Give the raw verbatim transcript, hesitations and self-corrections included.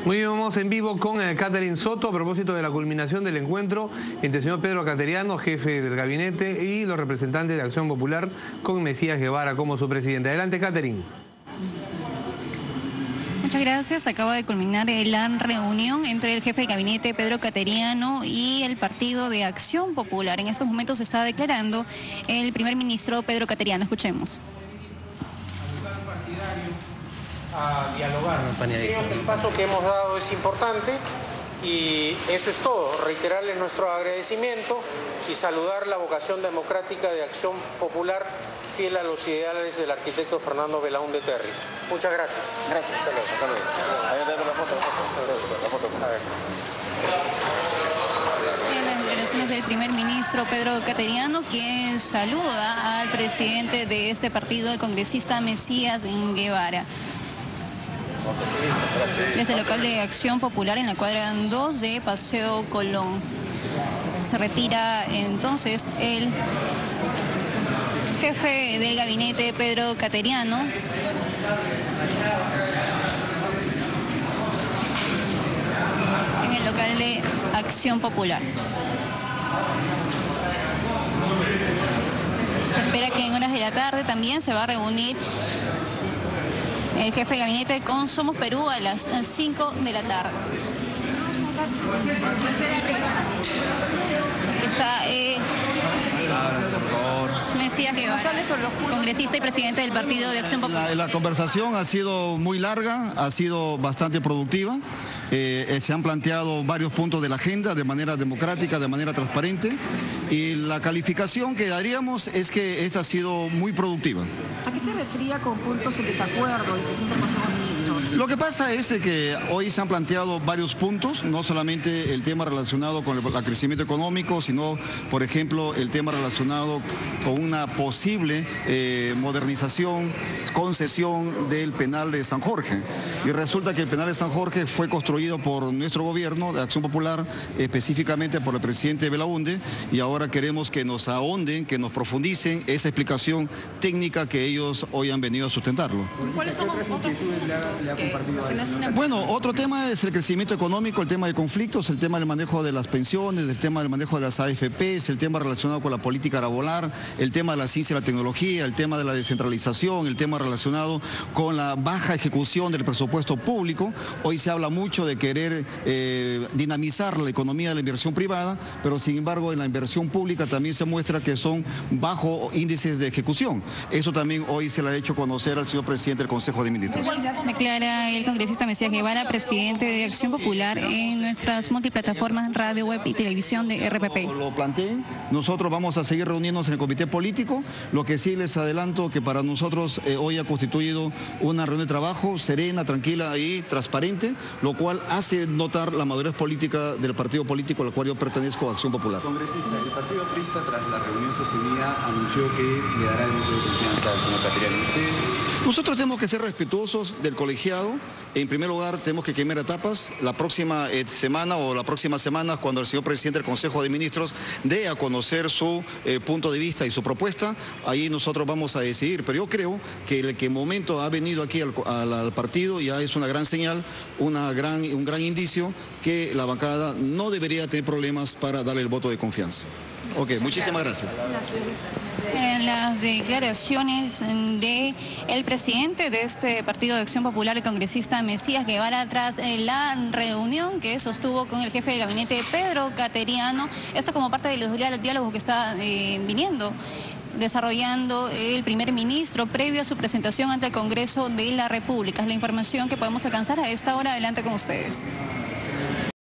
Muy bien, vamos en vivo con eh, Catherine Soto a propósito de la culminación del encuentro entre el señor Pedro Cateriano, jefe del gabinete, y los representantes de Acción Popular, con Mesías Guevara como su presidente. Adelante, Catherine. Muchas gracias. Acaba de culminar la reunión entre el jefe del gabinete, Pedro Cateriano, y el Partido de Acción Popular. En estos momentos se está declarando el primer ministro Pedro Cateriano. Escuchemos. A dialogar. Creo que el paso que hemos dado es importante y eso es todo. Reiterarles nuestro agradecimiento y saludar la vocación democrática de Acción Popular fiel a los ideales del arquitecto Fernando Belaúnde Terry. Muchas gracias. Gracias. Hasta luego. Hasta luego. Ahí vemos la foto. La foto. A ver. En las declaraciones del primer ministro Pedro Cateriano, quien saluda al presidente de este partido, el congresista Mesías Guevara. Desde el local de Acción Popular en la cuadra dos de Paseo Colón. Se retira entonces el jefe del gabinete, Pedro Cateriano. En el local de Acción Popular. Se espera que en horas de la tarde también se va a reunir el jefe de gabinete con Somos Perú a las cinco de la tarde. Está eh, Mesías Guevara, congresista y presidente del Partido de Acción Popular. La, la conversación ha sido muy larga, ha sido bastante productiva. Eh, se han planteado varios puntos de la agenda de manera democrática, de manera transparente. Y la calificación que daríamos es que esta ha sido muy productiva. ¿A qué se refería con puntos en desacuerdo el presidente del Consejo de Ministros? Lo que pasa es que hoy se han planteado varios puntos, no solamente el tema relacionado con el crecimiento económico, sino, por ejemplo, el tema relacionado con una posible eh, modernización, concesión del penal de San Jorge. Y resulta que el penal de San Jorge fue construido por nuestro gobierno de Acción Popular, específicamente por el presidente Belaúnde, y ahora queremos que nos ahonden, que nos profundicen esa explicación técnica que ellos hoy han venido a sustentarlo. ¿Cuáles son otros puntos que, que no están... Bueno, otro tema es el crecimiento económico, el tema de conflictos, el tema del manejo de las pensiones, el tema del manejo de las A F Pes, el tema relacionado con la política laboral, el tema de la ciencia y la tecnología, el tema de la descentralización, el tema relacionado con la baja ejecución del presupuesto público. Hoy se habla mucho de querer eh, dinamizar la economía de la inversión privada, pero sin embargo en la inversión pública también se muestra que son bajos índices de ejecución. Eso también hoy se le ha hecho conocer al señor presidente del Consejo de Ministros. Declara el congresista Mesías Guevara, presidente de Acción Popular, en nuestras multiplataformas, radio, web y televisión de R P P. Como lo planteé, nosotros vamos a seguir reuniéndonos en el comité político. Lo que sí les adelanto que para nosotros eh, hoy ha constituido una reunión de trabajo serena, tranquila y transparente, lo cual hace notar la madurez política del partido político al cual yo pertenezco, Acción Popular. Congresista, el partido aprista, tras la reunión sostenida, anunció que le dará el voto de confianza al señor Cateriano. ¿Ustedes? Nosotros tenemos que ser respetuosos del colegiado. En primer lugar, tenemos que quemar etapas. La próxima eh, semana o la próxima semana, cuando el señor presidente del Consejo de Ministros dé a conocer su eh, punto de vista y su propuesta, ahí nosotros vamos a decidir. Pero yo creo que el que momento ha venido aquí al, al, al partido ya es una gran señal, una gran, un gran indicio que la bancada no debería tener problemas para darle el voto de confianza. Ok, muchísimas gracias. En las declaraciones de el presidente de este Partido de Acción Popular, el congresista Mesías Guevara, tras la reunión que sostuvo con el jefe de gabinete, Pedro Cateriano, esto como parte de los diálogos que está eh, viniendo desarrollando el primer ministro previo a su presentación ante el Congreso de la República. Es la información que podemos alcanzar a esta hora. Adelante con ustedes.